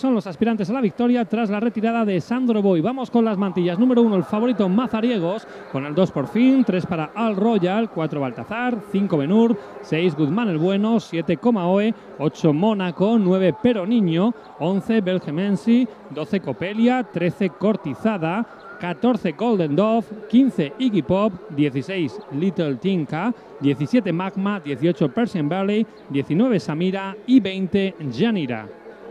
Son los aspirantes a la victoria tras la retirada de Sandro Boy. Vamos con las mantillas. Número 1, el favorito Mazariegos, con el 2 Por Fin, 3 para Al Royal, 4 Baltazar, 5 Benur, 6 Guzmán el Bueno, 7 Comaoe, 8 Mónaco, 9 Pero Niño, 11 Belgemensi, 12 Copelia, 13 Cortizada, 14 Golden Dove, 15 Iggy Pop, 16 Little Tinka, 17 Magma, 18 Persian Valley, 19 Samira y 20 Janira.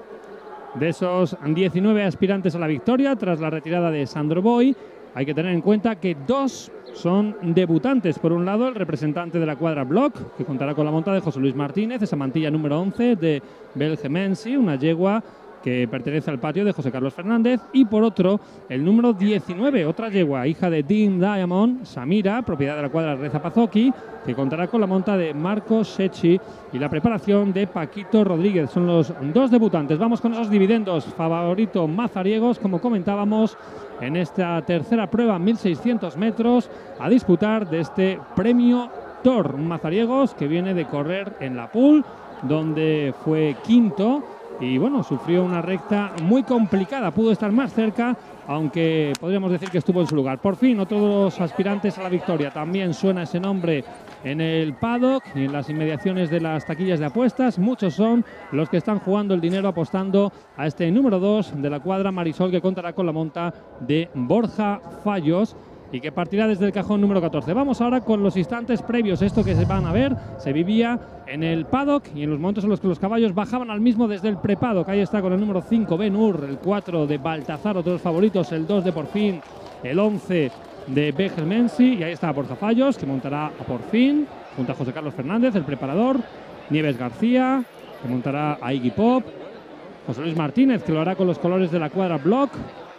De esos 19 aspirantes a la victoria tras la retirada de Sandro Boy, hay que tener en cuenta que 2 son debutantes. Por un lado, el representante de la cuadra Block, que contará con la monta de José Luis Martínez, esa mantilla número 11 de Belgemensi, una yegua que pertenece al patio de José Carlos Fernández, y por otro, el número 19, otra yegua, hija de Dean Diamond, Samira, propiedad de la cuadra Reza Pazoki, que contará con la monta de Marcos Sechi y la preparación de Paquito Rodríguez. Son los 2 debutantes. Vamos con esos dividendos. Favorito Mazariegos, como comentábamos, en esta tercera prueba, 1600 metros, a disputar de este premio Thor. Un Mazariegos que viene de correr en la pool, donde fue quinto. Y bueno, sufrió una recta muy complicada, pudo estar más cerca, aunque podríamos decir que estuvo en su lugar. Por fin, otro de los aspirantes a la victoria. También suena ese nombre en el paddock y en las inmediaciones de las taquillas de apuestas. Muchos son los que están jugando el dinero apostando a este número 2 de la cuadra Marisol, que contará con la monta de Borja Fallos y que partirá desde el cajón número 14. Vamos ahora con los instantes previos. Esto que se van a ver se vivía en el paddock y en los momentos en los que los caballos bajaban al mismo desde el pre-paddock. Ahí está con el número 5 Benur, el 4 de Baltazar, otros favoritos, el 2 de Por Fin, el 11 de Belgemensi, y ahí está Borja Fallos, que montará a Por Fin junto a José Carlos Fernández, el preparador, Nieves García, que montará a Iggy Pop, José Luis Martínez, que lo hará con los colores de la cuadra Block.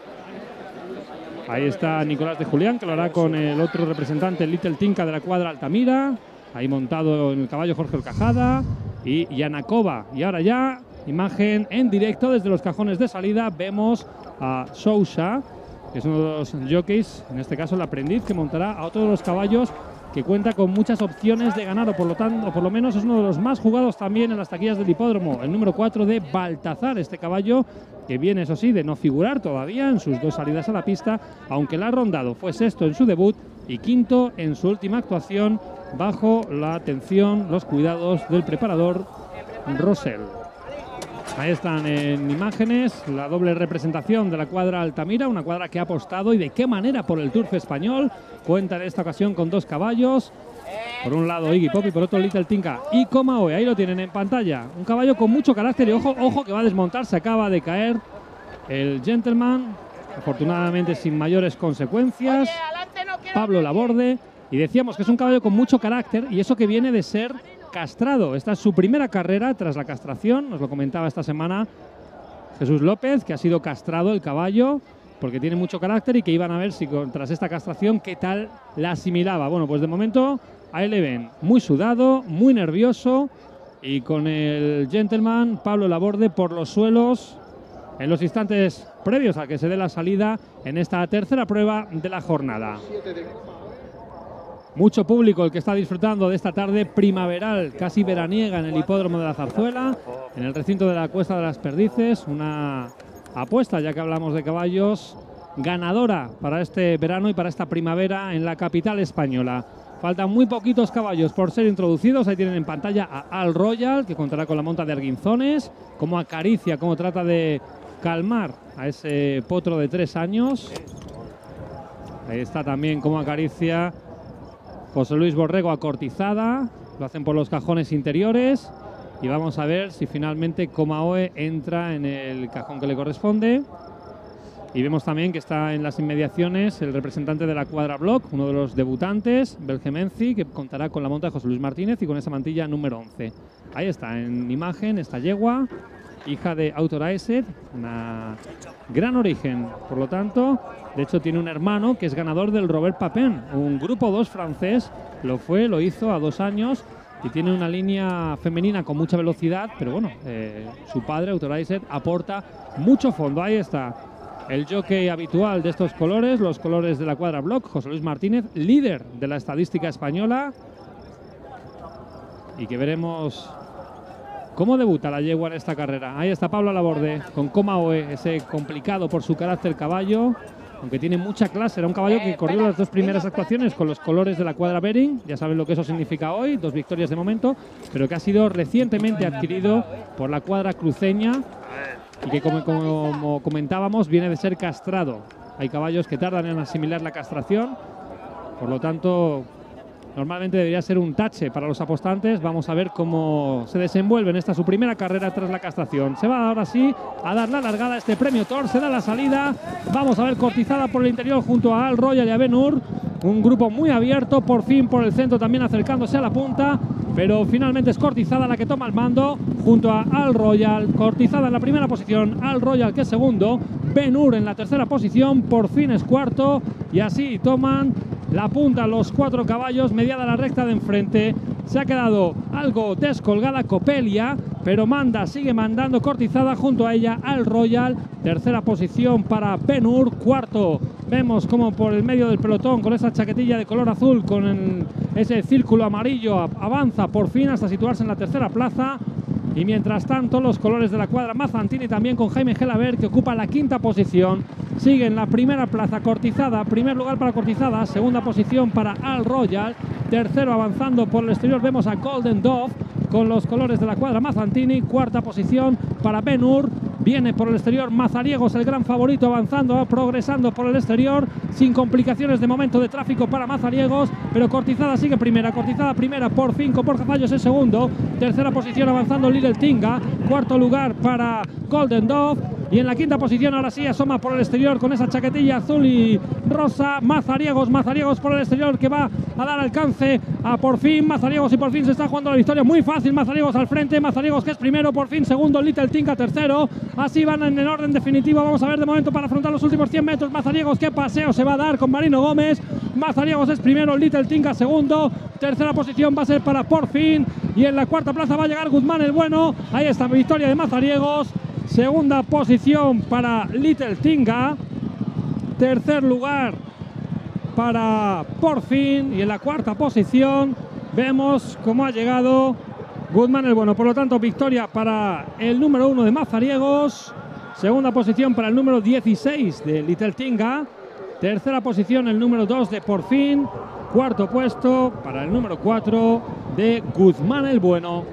Ahí está Nicolás de Julián, que lo hará con el otro representante, el Little Tinka de la cuadra Altamira. Ahí montado en el caballo Jorge Orcajada y Yanakova. Y ahora ya, imagen en directo desde los cajones de salida. Vemos a Sousa, que es uno de los jockeys, en este caso el aprendiz, que montará a otro de los caballos que cuenta con muchas opciones de ganar, o por lo tanto, o por lo menos es uno de los más jugados también en las taquillas del hipódromo. El número 4 de Baltazar, este caballo que viene, eso sí, de no figurar todavía en sus 2 salidas a la pista, aunque la ha rondado. Fue sexto en su debut y quinto en su última actuación, bajo la atención, los cuidados del preparador Rosell. Ahí están en imágenes la doble representación de la cuadra Altamira, una cuadra que ha apostado y de qué manera por el Turf español. Cuenta en esta ocasión con 2 caballos. Por un lado Iggy Pop y por otro Little Tinka y Comaoe. Ahí lo tienen en pantalla. Un caballo con mucho carácter y ojo que va a desmontar. Se acaba de caer el Gentleman, afortunadamente sin mayores consecuencias. Pablo Laborde. Y decíamos que es un caballo con mucho carácter, y eso que viene de ser castrado. Esta es su primera carrera tras la castración. Nos lo comentaba esta semana Jesús López, que ha sido castrado el caballo porque tiene mucho carácter y que iban a ver si tras esta castración qué tal la asimilaba. Bueno, pues de momento ahí le ven muy sudado, muy nervioso, y con el Gentleman Pablo Laborde por los suelos en los instantes previos a que se dé la salida en esta tercera prueba de la jornada. Mucho público el que está disfrutando de esta tarde primaveral, casi veraniega, en el hipódromo de la Zarzuela, en el recinto de la Cuesta de las Perdices. Una apuesta, ya que hablamos de caballos, ganadora para este verano y para esta primavera en la capital española. Faltan muy poquitos caballos por ser introducidos. Ahí tienen en pantalla a Al Royal, que contará con la monta de Arguinzones, cómo acaricia, cómo trata de calmar a ese potro de 3 años. Ahí está también cómo acaricia José Luis Borrego a Cortizada. Lo hacen por los cajones interiores y vamos a ver si finalmente Comaoe entra en el cajón que le corresponde. Y vemos también que está en las inmediaciones el representante de la cuadra Block, uno de los debutantes, Belgemensi, que contará con la monta de José Luis Martínez y con esa mantilla número 11. Ahí está en imagen esta yegua, hija de Autorized, una gran origen, por lo tanto. De hecho, tiene un hermano que es ganador del Robert Papin, un grupo 2 francés. Lo hizo a 2 años y tiene una línea femenina con mucha velocidad, pero bueno, su padre, Autorized, aporta mucho fondo. Ahí está el jockey habitual de estos colores, los colores de la cuadra Block, José Luis Martínez, líder de la estadística española, y que veremos ¿Cómo debuta la yegua en esta carrera? Ahí está Pablo Laborde con Comaoe, ese complicado por su carácter caballo, aunque tiene mucha clase. Era un caballo que corrió las dos primeras actuaciones con los colores de la cuadra Bering, ya saben lo que eso significa hoy, 2 victorias de momento, pero que ha sido recientemente adquirido por la cuadra cruceña y que como comentábamos viene de ser castrado. Hay caballos que tardan en asimilar la castración, por lo tanto normalmente debería ser un tache para los apostantes. Vamos a ver cómo se desenvuelve en esta su primera carrera tras la castración. Se va ahora sí a dar la largada a este premio Thor, se da la salida. Vamos a ver cortizada por el interior junto a Al Royal y a Ben Hur. Un grupo muy abierto, por fin por el centro también acercándose a la punta, pero finalmente es cortizada la que toma el mando junto a Al Royal. Cortizada en la primera posición, Al Royal que es segundo, Ben Hur en la tercera posición, por fin es cuarto, y así toman la punta los 4 caballos, mediada la recta de enfrente. Se ha quedado algo descolgada Copelia, pero sigue mandando cortizada junto a ella Al Royal. Tercera posición para Ben Hur, cuarto. Vemos como por el medio del pelotón, con esa chaquetilla de color azul, con ese círculo amarillo, avanza por fin hasta situarse en la tercera plaza. Y mientras tanto, los colores de la cuadra Mazzantini también con Jaime Gelabert, que ocupa la quinta posición. Sigue en la primera plaza Cortizada, primer lugar para Cortizada, segunda posición para Al Royal, tercero avanzando por el exterior vemos a Golden Dove con los colores de la cuadra Mazzantini, cuarta posición para Ben Hur. Viene por el exterior Mazariegos, el gran favorito, avanzando, progresando por el exterior, sin complicaciones de momento de tráfico para Mazariegos, pero Cortizada sigue primera, Cortizada primera, por fin con Borja Zayos es segundo, tercera posición avanzando Little Tinga, cuarto lugar para Golden Dove, y en la quinta posición ahora sí asoma por el exterior con esa chaquetilla azul y rosa Mazariegos por el exterior, que va a dar alcance a por fin Mazariegos, y por fin se está jugando la victoria muy fácil. Mazariegos al frente, Mazariegos que es primero, por fin segundo Little Tinga tercero. Así van en el orden definitivo. Vamos a ver de momento para afrontar los últimos 100 metros. Mazariegos, qué paseo se va a dar con Marino Gómez. Mazariegos es primero, Little Tinga segundo. Tercera posición va a ser para Porfin. Y en la cuarta plaza va a llegar Guzmán el Bueno. Ahí está, victoria de Mazariegos. Segunda posición para Little Tinga. Tercer lugar para Porfin. Y en la cuarta posición vemos cómo ha llegado Guzmán el Bueno. Por lo tanto, victoria para el número 1 de Mazariegos. Segunda posición para el número 16 de Little Tinga. Tercera posición el número 2 de Porfin. Cuarto puesto para el número 4 de Guzmán el Bueno.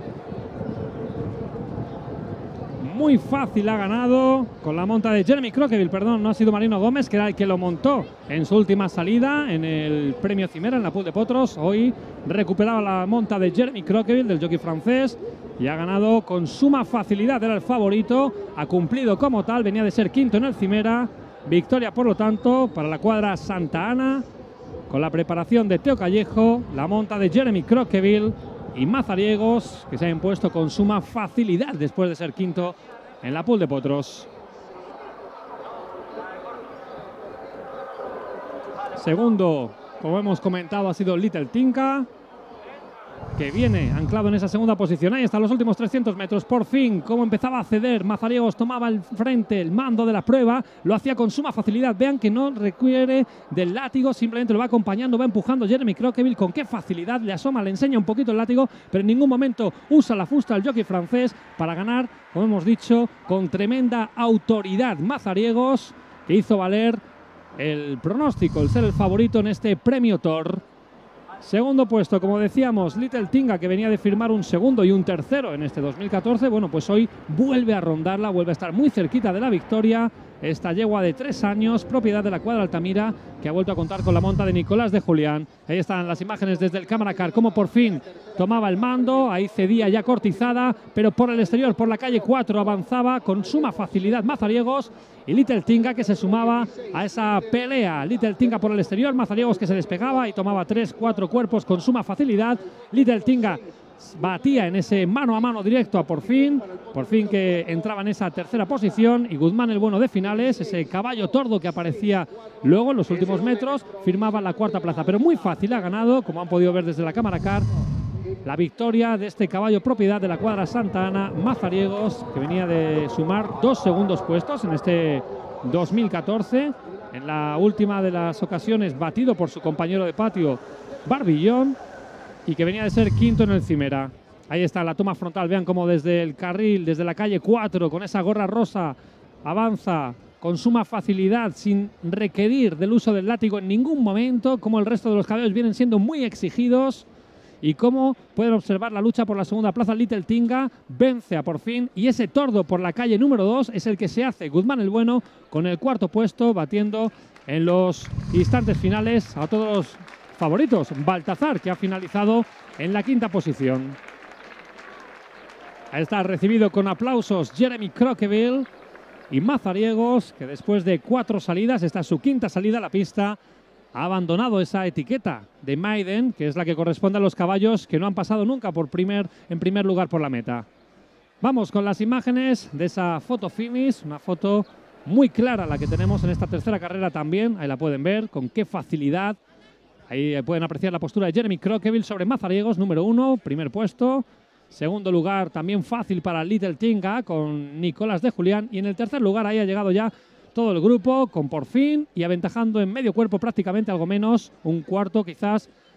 Muy fácil ha ganado con la monta de Jeremy Crockeville, perdón, no ha sido Marino Gómez, que era el que lo montó en su última salida en el premio Cimera en la Poule de Potros. Hoy recuperaba la monta de Jeremy Crockeville, del jockey francés, y ha ganado con suma facilidad. Era el favorito, ha cumplido como tal, venía de ser quinto en el Cimera. Victoria, por lo tanto, para la cuadra Santa Ana, con la preparación de Teo Callejo, la monta de Jeremy Crockeville y Mazariegos, que se ha impuesto con suma facilidad después de ser quinto en la Poule de Potros. Segundo, como hemos comentado, ha sido Little Tinga, que viene anclado en esa segunda posición. Ahí están los últimos 300 metros. Por fin, como empezaba a ceder, Mazariegos tomaba el frente, el mando de la prueba. Lo hacía con suma facilidad. Vean que no requiere del látigo, simplemente lo va acompañando, va empujando Jeremy Crockeville. Con qué facilidad le asoma, le enseña un poquito el látigo, pero en ningún momento usa la fusta al jockey francés para ganar, como hemos dicho, con tremenda autoridad. Mazariegos, que hizo valer el pronóstico, el ser el favorito en este premio Thor. Segundo puesto, como decíamos, Little Tinga, que venía de firmar un segundo y un tercero en este 2014. Bueno, pues hoy vuelve a rondarla, vuelve a estar muy cerquita de la victoria. Esta yegua de 3 años, propiedad de la cuadra Altamira, que ha vuelto a contar con la monta de Nicolás de Julián. Ahí están las imágenes desde el Cámara Car, como por fin tomaba el mando. Ahí cedía ya Cortizada, pero por el exterior, por la calle 4, avanzaba con suma facilidad Mazariegos. Y Little Tinga, que se sumaba a esa pelea. Little Tinga por el exterior, Mazariegos que se despegaba y tomaba 3-4 cuerpos con suma facilidad. Little Tinga batía en ese mano a mano directo a Porfin que entraba en esa tercera posición, y Guzmán el Bueno de finales, ese caballo tordo que aparecía luego en los últimos metros, firmaba la cuarta plaza. Pero muy fácil ha ganado, como han podido ver desde la Cámara Car, la victoria de este caballo propiedad de la cuadra Santa Ana, Mazariegos, que venía de sumar 2 segundos puestos en este 2014. En la última de las ocasiones batido por su compañero de patio Barbillón, y que venía de ser quinto en el Cimera. Ahí está la toma frontal. Vean cómo desde el carril, desde la calle 4, con esa gorra rosa, avanza con suma facilidad, sin requerir del uso del látigo en ningún momento, como el resto de los caballos vienen siendo muy exigidos. Y cómo pueden observar la lucha por la segunda plaza. Little Tinga vence a Por Fin, y ese tordo por la calle número 2 es el que se hace Guzmán el Bueno con el cuarto puesto, batiendo en los instantes finales a todos los favoritos. Baltazar, que ha finalizado en la quinta posición. Ahí está recibido con aplausos Jeremy Croqueville y Mazariegos, que después de 4 salidas, esta es su quinta salida a la pista, ha abandonado esa etiqueta de Maiden, que es la que corresponde a los caballos que no han pasado nunca en primer lugar por la meta. Vamos con las imágenes de esa foto finish, una foto muy clara la que tenemos en esta tercera carrera también. Ahí la pueden ver, con qué facilidad. Ahí pueden apreciar la postura de Jeremy Croqueville sobre Mazariegos, número 1, primer puesto. Segundo lugar, también fácil para Little Tinga con Nicolás de Julián. Y en el tercer lugar, ahí ha llegado ya todo el grupo, con Por Fin y aventajando en medio cuerpo prácticamente, algo menos, un cuarto quizás